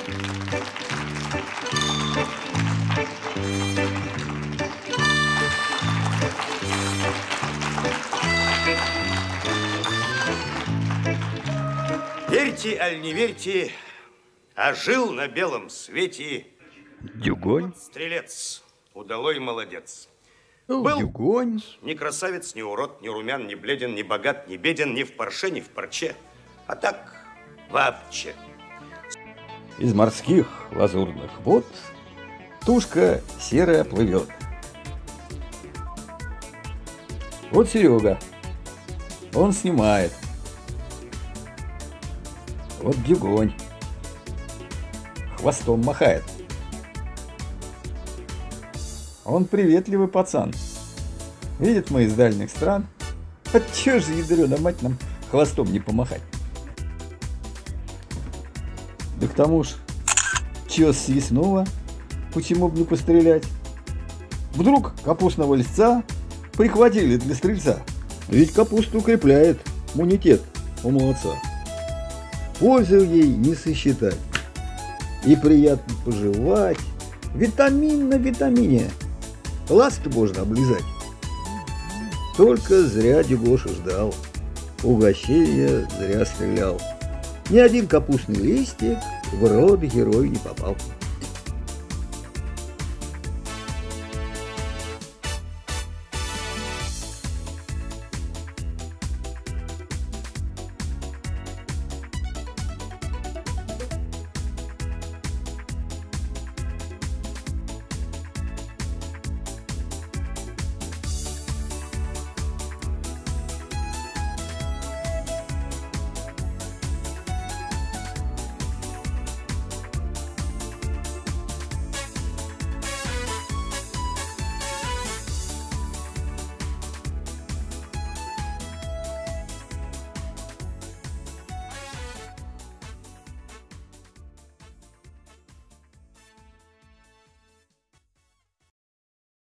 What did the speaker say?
Верьте, аль не верьте, а жил на белом свете Дюгонь. Стрелец, удалой молодец. Был Дюгонь. Ни красавец, ни урод, ни румян, ни бледен, ни богат, ни беден, ни в парше, ни в парче, а так вообще. Из морских лазурных вод тушка серая плывет. Вот Серега, он снимает. Вот Дюгонь хвостом махает. Он приветливый пацан. Видит мы из дальних стран. А чё же, ядрёна мать, нам хвостом не помахать? Да к тому ж, чё свистнуло, почему бы не пострелять? Вдруг капустного листца прихватили для стрельца. Ведь капуста укрепляет иммунитет у молодца. Пользу ей не сосчитать. И приятно пожевать. Витамин на витамине. Ласты можно облизать. Только зря Дюгоша ждал. Угощения зря стрелял. Ни один капустный листик в рот герой не попал.